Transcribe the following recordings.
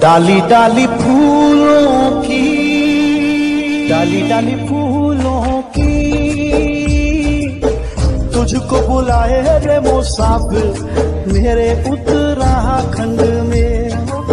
डाली डाली फूलों की, डाली डाली फूलों की, तुझको बुलाए रे मुसाफिर मेरे उत्तराखंड में।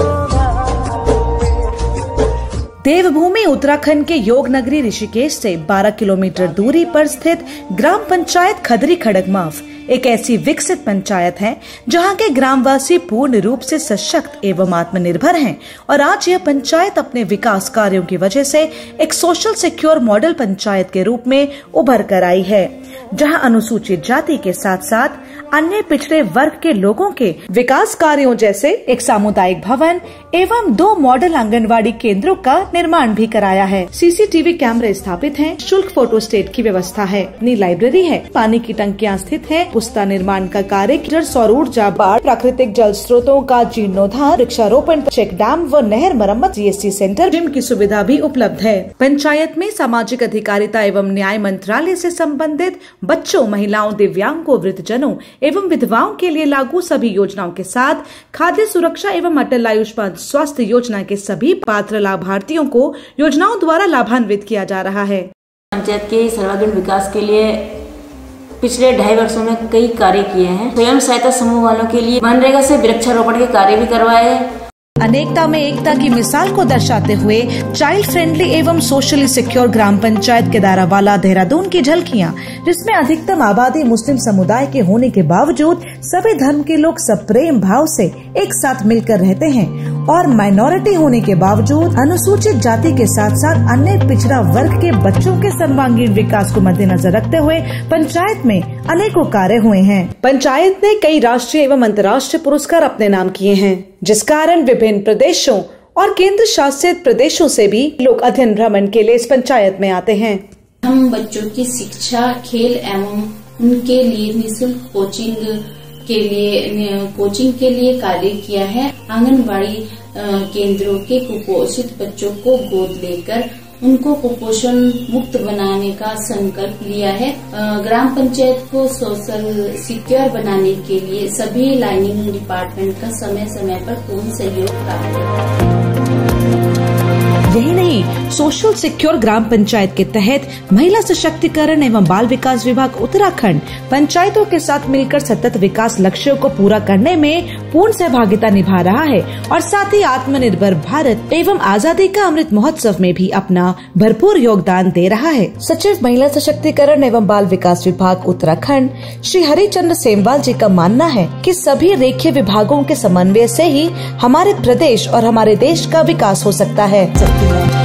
देवभूमि उत्तराखंड के योग नगरी ऋषिकेश से 12 किलोमीटर दूरी पर स्थित ग्राम पंचायत खदरी खड़गमाफ एक ऐसी विकसित पंचायत है जहां के ग्रामवासी पूर्ण रूप से सशक्त एवं आत्मनिर्भर हैं और आज यह पंचायत अपने विकास कार्यों की वजह से एक सोशल सिक्योर मॉडल पंचायत के रूप में उभर कर आई है, जहां अनुसूचित जाति के साथ साथ अन्य पिछड़े वर्ग के लोगों के विकास कार्यों जैसे एक सामुदायिक भवन एवं 2 मॉडल आंगनवाड़ी केंद्रों का निर्माण भी कराया है। सीसीटीवी कैमरे स्थापित हैं, शुल्क फोटोस्टेट की व्यवस्था है, अपनी लाइब्रेरी है, पानी की टंकियां स्थित है, पुस्ता निर्माण का कार्य, सौर ऊर्जा, बाढ़, प्राकृतिक जल स्रोतों का जीर्णोद्धार, वृक्षारोपण, चेक डैम व नहर मरम्मत, जीएसटी सेंटर, जिम की सुविधा भी उपलब्ध है। पंचायत में सामाजिक अधिकारिता एवं न्याय मंत्रालय से संबंधित बच्चों, महिलाओं, दिव्यांगों, वृद्धजनों एवं विधवाओं के लिए लागू सभी योजनाओं के साथ खाद्य सुरक्षा एवं अटल आयुष्मान स्वास्थ्य योजना के सभी पात्र लाभार्थियों को योजनाओं द्वारा लाभान्वित किया जा रहा है। पंचायत के सर्वांगीण विकास के लिए पिछले 2.5 वर्षों में कई कार्य किए हैं। स्वयं सहायता समूह वालों के लिए मनरेगा से वृक्षारोपण के कार्य भी करवाए। अनेकता में एकता की मिसाल को दर्शाते हुए चाइल्ड फ्रेंडली एवं सोशली सिक्योर ग्राम पंचायत केदारावाला देहरादून की झलकियां, जिसमें अधिकतम आबादी मुस्लिम समुदाय के होने के बावजूद सभी धर्म के लोग सप्रेम भाव से एक साथ मिलकर रहते हैं और माइनॉरिटी होने के बावजूद अनुसूचित जाति के साथ साथ अन्य पिछड़ा वर्ग के बच्चों के सर्वांगीण विकास को मद्देनजर रखते हुए पंचायत में अनेकों कार्य हुए हैं। पंचायत ने कई राष्ट्रीय एवं अंतर्राष्ट्रीय पुरस्कार अपने नाम किए हैं, जिस कारण विभिन्न प्रदेशों और केंद्र शासित प्रदेशों से भी लोग अध्ययन भ्रमण के लिए इस पंचायत में आते हैं। हम बच्चों की शिक्षा, खेल एवं उनके लिए निःशुल्क कोचिंग के लिए कार्य किया है। आंगनबाड़ी केंद्रों के कुपोषित बच्चों को गोद लेकर उनको कुपोषण मुक्त बनाने का संकल्प लिया है। ग्राम पंचायत को सोशल सिक्योर बनाने के लिए सभी लाइनिंग डिपार्टमेंट का समय समय पर पूर्ण सहयोग प्राप्त है। यही नहीं, सोशल सिक्योर ग्राम पंचायत के तहत महिला सशक्तिकरण एवं बाल विकास विभाग उत्तराखंड पंचायतों के साथ मिलकर सतत विकास लक्ष्यों को पूरा करने में पूर्ण सहभागिता निभा रहा है और साथ ही आत्मनिर्भर भारत एवं आजादी का अमृत महोत्सव में भी अपना भरपूर योगदान दे रहा है। सचिव महिला सशक्तिकरण एवं बाल विकास विभाग उत्तराखंड श्री हरिचंद्र सेमवाल जी का मानना है कि सभी रेखीय विभागों के समन्वय से ही हमारे प्रदेश और हमारे देश का विकास हो सकता है।